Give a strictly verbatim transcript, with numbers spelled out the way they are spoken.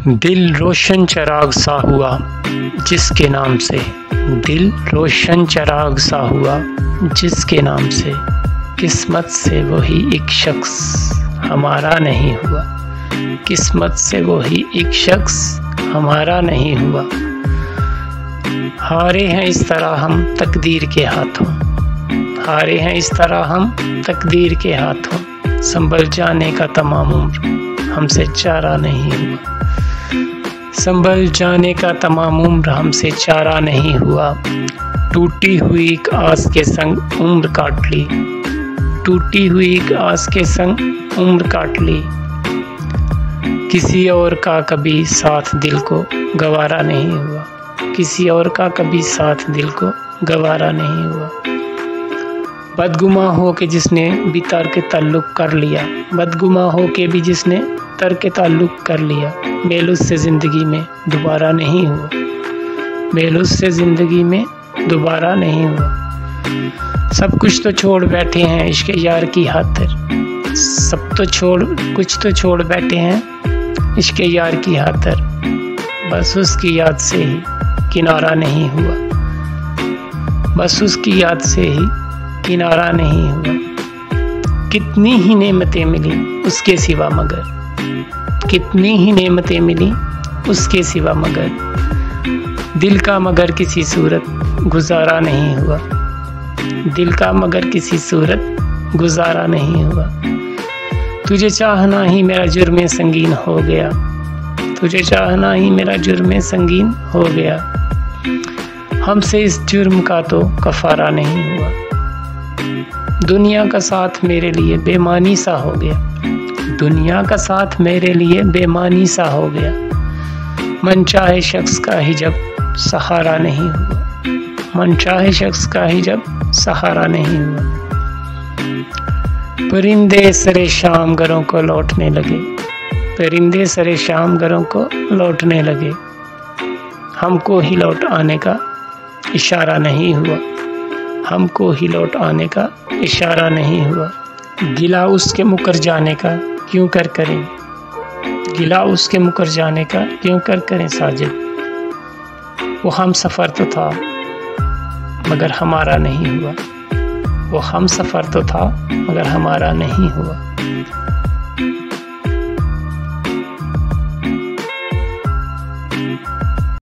दिल रोशन चिराग सा हुआ जिसके नाम से, दिल रोशन चिराग सा हुआ जिसके नाम से, किस्मत से वही एक शख्स हमारा नहीं हुआ, किस्मत से वही एक शख्स हमारा नहीं हुआ। हारे हैं इस तरह हम तकदीर के हाथों, हारे हैं इस तरह हम तकदीर के हाथों, संभल जाने का तमाम उम्र हमसे चारा नहीं हुआ, संभल जाने का तमाम उम्र हमसे चारा नहीं हुआ। टूटी हुई एक आस के संग उम्र काट ली, टूटी हुई एक आस के संग उम्र काट ली, किसी और का कभी साथ दिल को गवारा नहीं हुआ, किसी और का कभी साथ दिल को गवारा नहीं हुआ। बदगुमा हो के जिसने भी तर्क ताल्लुक कर लिया, बदगुमा हो के भी जिसने तर्क ताल्लुक कर लिया, बेलुस से ज़िंदगी में दोबारा नहीं हुआ, बेलुस से ज़िंदगी में दोबारा नहीं हुआ। सब कुछ तो छोड़ बैठे हैं इश्क यार की खातिर, सब तो छोड़ कुछ तो छोड़ बैठे हैं इश्क यार की खातिर, बस उसकी याद से ही किनारा नहीं हुआ, बस उसकी याद से ही किनारा नहीं हुआ। कितनी ही नेमतें मिली उसके सिवा मगर, कितनी ही नेमतें मिली उसके सिवा मगर, दिल का मगर किसी सूरत गुजारा नहीं हुआ, दिल का मगर किसी सूरत गुजारा नहीं हुआ। तुझे चाहना ही मेरा जुर्म संगीन हो गया, तुझे चाहना ही मेरा जुर्म संगीन हो गया, हमसे इस जुर्म का तो कफारा नहीं हुआ। दुनिया का साथ मेरे लिए बेमानी सा हो गया, दुनिया का साथ मेरे लिए बेमानी सा हो गया, मन चाहे शख्स का ही जब सहारा नहीं हुआ, मन चाहे शख्स का ही जब सहारा नहीं हुआ। परिंदे सरे शाम घरों को लौटने लगे, परिंदे सरे शाम घरों को लौटने लगे, हमको ही लौट आने का इशारा नहीं हुआ, हमको ही लौट आने का इशारा नहीं हुआ। गिला उसके मुकर जाने का क्यों कर करें, गिला उसके मुकर जाने का क्यों कर करें साजिद, वो हम सफ़र तो था मगर हमारा नहीं हुआ, वो हम सफ़र तो था मगर हमारा नहीं हुआ।